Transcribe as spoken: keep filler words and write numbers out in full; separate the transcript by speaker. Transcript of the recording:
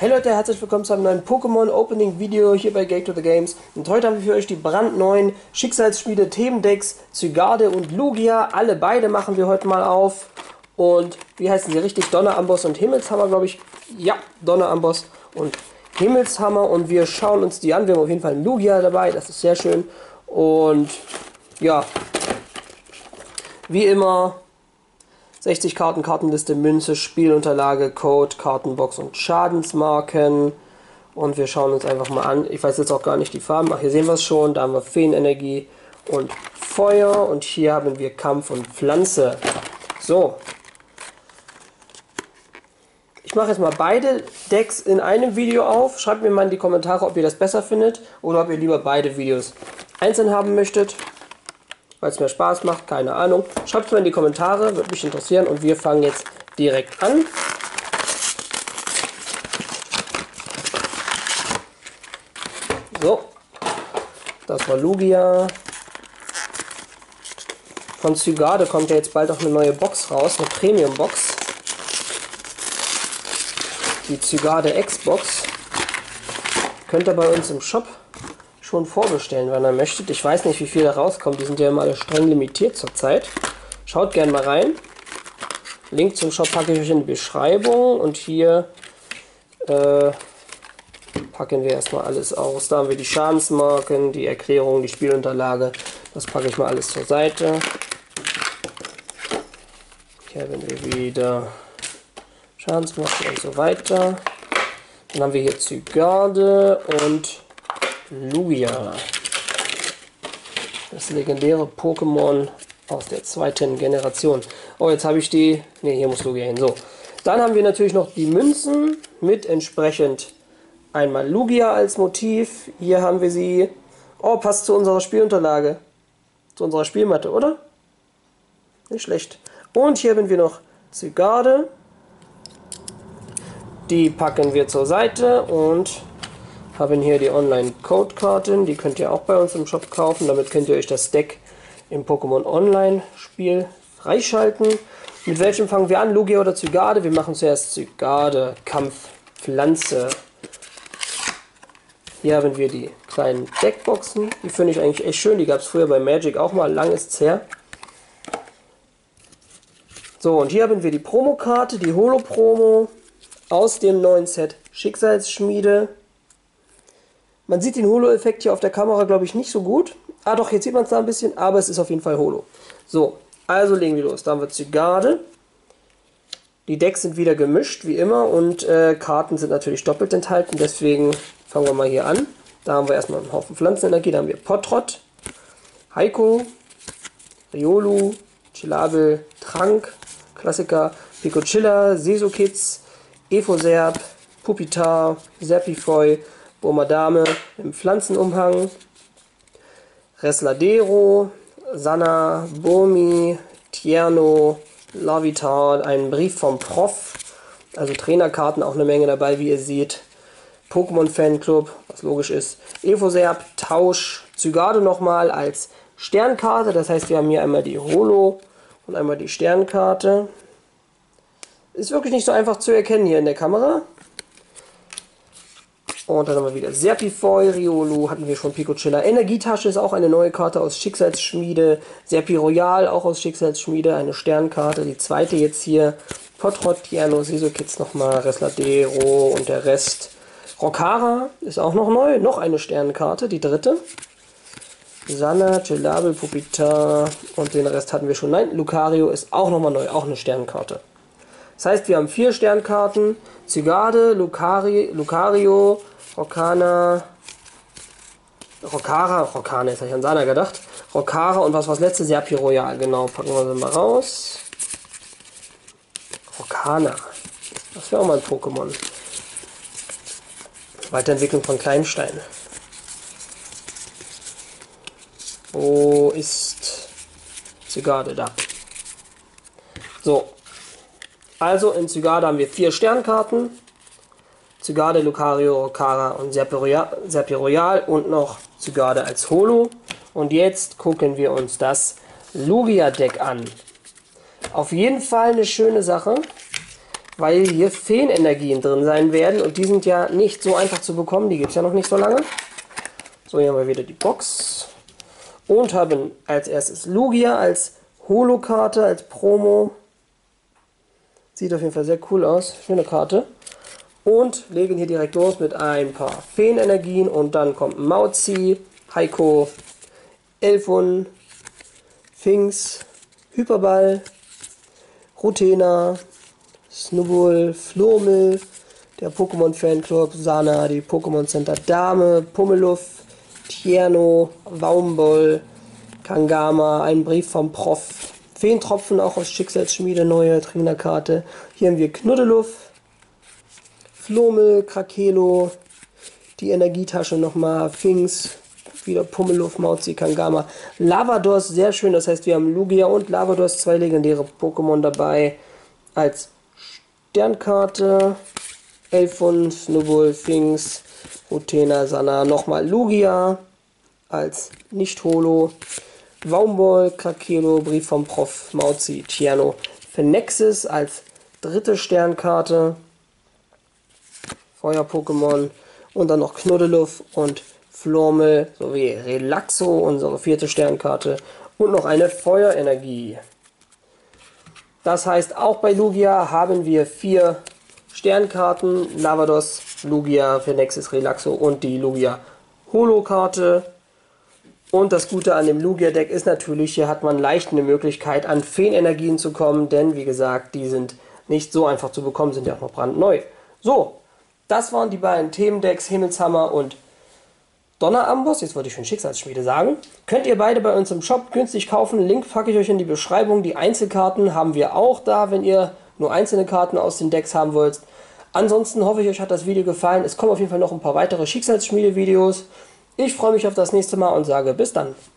Speaker 1: Hey Leute, herzlich willkommen zu einem neuen Pokémon Opening Video hier bei Gate to the Games. Und heute haben wir für euch die brandneuen Schicksalsspiele Themendecks Zygarde und Lugia. Alle beide machen wir heute mal auf. Und wie heißen sie richtig? Donneramboss und Himmelshammer, glaube ich. Ja, Donneramboss und Himmelshammer. Und wir schauen uns die an. Wir haben auf jeden Fall einen Lugia dabei, das ist sehr schön. Und ja, wie immer sechzig Karten, Kartenliste, Münze, Spielunterlage, Code, Kartenbox und Schadensmarken. Und wir schauen uns einfach mal an. Ich weiß jetzt auch gar nicht die Farben. Ach, hier sehen wir es schon. Da haben wir Feenenergie und Feuer. Und hier haben wir Kampf und Pflanze. So. Ich mache jetzt mal beide Decks in einem Video auf. Schreibt mir mal in die Kommentare, ob ihr das besser findet oder ob ihr lieber beide Videos einzeln haben möchtet, weil es mehr Spaß macht, keine Ahnung. Schreibt es mir in die Kommentare, würde mich interessieren. Und wir fangen jetzt direkt an. So, das war Lugia. Von Zygarde kommt ja jetzt bald auch eine neue Box raus, eine Premium-Box. Die Zygarde X-Box. Könnt ihr bei uns im Shop schon vorbestellen, wenn ihr möchtet. Ich weiß nicht, wie viel da rauskommt. Die sind ja immer alle streng limitiert zurzeit. Schaut gerne mal rein. Link zum Shop packe ich euch in die Beschreibung. Und hier äh, packen wir erstmal alles aus. Da haben wir die Schadensmarken, die Erklärung, die Spielunterlage. Das packe ich mal alles zur Seite. Hier haben wir wieder Schadensmarken und so weiter. Dann haben wir hier Zygarde und Lugia. Das legendäre Pokémon aus der zweiten Generation. Oh, jetzt habe ich die... Ne, hier muss Lugia hin. So. Dann haben wir natürlich noch die Münzen mit entsprechend einmal Lugia als Motiv. Hier haben wir sie. Oh, passt zu unserer Spielunterlage. Zu unserer Spielmatte, oder? Nicht schlecht. Und hier haben wir noch Zygarde. Die packen wir zur Seite und haben hier die Online-Code-Karten. Die könnt ihr auch bei uns im Shop kaufen. Damit könnt ihr euch das Deck im Pokémon Online-Spiel freischalten. Mit welchem fangen wir an? Lugia oder Zygarde? Wir machen zuerst Zygarde, Kampf, Pflanze. Hier haben wir die kleinen Deckboxen. Die finde ich eigentlich echt schön. Die gab es früher bei Magic auch mal. Lang ist's her. So, und hier haben wir die Promokarte, die Holo-Promo aus dem neuen Set Schicksalsschmiede. Man sieht den Holo-Effekt hier auf der Kamera, glaube ich, nicht so gut. Ah doch, jetzt sieht man es da ein bisschen, aber es ist auf jeden Fall Holo. So, also legen wir los. Da haben wir Zygarde. Die Decks sind wieder gemischt, wie immer. Und äh, Karten sind natürlich doppelt enthalten. Deswegen fangen wir mal hier an. Da haben wir erstmal einen Haufen Pflanzenenergie. Da haben wir Potrott, Heiko, Riolu, Chilabel, Trank, Klassiker, Picochilla, Sesokids, Efoserb, Pupitar, Serpifoy, Bomadame im Pflanzenumhang, Resladero, Sanna, Bomi, Tierno, Larvitar, ein Brief vom Prof, also Trainerkarten auch eine Menge dabei, wie ihr seht, Pokémon Fanclub, was logisch ist, Efoserb, Tausch, Zygarde nochmal als Sternkarte, das heißt wir haben hier einmal die Holo und einmal die Sternkarte. Ist wirklich nicht so einfach zu erkennen hier in der Kamera. Und dann haben wir wieder Serpifoy, Riolu, hatten wir schon Picochilla. Energietasche ist auch eine neue Karte aus Schicksalsschmiede. Serpi Royal auch aus Schicksalsschmiede, eine Sternkarte. Die zweite jetzt hier. Potrott, Tierno, Sesokids nochmal, Resladero und der Rest. Rokara ist auch noch neu, noch eine Sternkarte, die dritte. Sanna, Chilabel, Pupitar und den Rest hatten wir schon. Nein, Lucario ist auch nochmal neu, auch eine Sternkarte. Das heißt, wir haben vier Sternkarten. Zygarde, Lucari, Lucario, Rokana, Rokara, Rokana, jetzt habe ich an Sana gedacht. Rokara und was war das letzte? Serpi Royal, genau, packen wir sie mal raus. Rokana, das wäre auch mal ein Pokémon. Weiterentwicklung von Kleinstein. Wo ist Zygarde? Da. So. Also in Zygarde haben wir vier Sternkarten. Zygarde, Lucario, Rokara und Serpi Royal, Serpi Royal und noch Zygarde als Holo. Und jetzt gucken wir uns das Lugia Deck an. Auf jeden Fall eine schöne Sache. weil hier Feenenergien drin sein werden und die sind ja nicht so einfach zu bekommen, die gibt es ja noch nicht so lange. So, hier haben wir wieder die Box und haben als erstes Lugia als Holo-Karte, als Promo. Sieht auf jeden Fall sehr cool aus, schöne Karte. Und legen hier direkt los mit ein paar Feenenergien und dann kommt Mauzi, Heiko, Elfun, Finks, Hyperball, Rutena, Snubbull, Flurmel, der Pokémon Fanclub, Sana, die Pokémon Center Dame, Pummeluff, Tierno, Waumboll, Kangama, ein Brief vom Prof, Feentropfen auch aus Schicksalsschmiede, neue Trainerkarte. Hier haben wir Knuddeluff, Flurmel, Krakelo, die Energietasche nochmal, Finks, wieder Pummeluff, Mauzi, Kangama, Lavados, sehr schön, das heißt wir haben Lugia und Lavados, zwei legendäre Pokémon dabei als Sternkarte, Elfun, Snubbull, Finks, Rutena, Sana, nochmal Lugia als Nicht-Holo, Waumboll, Krakelo, Brief vom Prof, Mauzi, Tierno, Phenexis als dritte Sternkarte, Feuer-Pokémon und dann noch Knuddeluff und Flurmel sowie Relaxo, unsere vierte Sternkarte und noch eine Feuerenergie. Das heißt, auch bei Lugia haben wir vier Sternkarten, Lavados, Lugia, Phenexis, Relaxo und die Lugia Holo-Karte. Und das Gute an dem Lugia-Deck ist natürlich, hier hat man leicht eine Möglichkeit an Feenenergien zu kommen, denn wie gesagt, die sind nicht so einfach zu bekommen, sind ja auch noch brandneu. So, das waren die beiden Themendecks, Himmelshammer und Donneramboss, jetzt wollte ich schon Schicksalsschmiede sagen. Könnt ihr beide bei uns im Shop günstig kaufen, Link packe ich euch in die Beschreibung. Die Einzelkarten haben wir auch da, wenn ihr nur einzelne Karten aus den Decks haben wollt. Ansonsten hoffe ich, euch hat das Video gefallen. Es kommen auf jeden Fall noch ein paar weitere Schicksalsschmiede-Videos. Ich freue mich auf das nächste Mal und sage bis dann.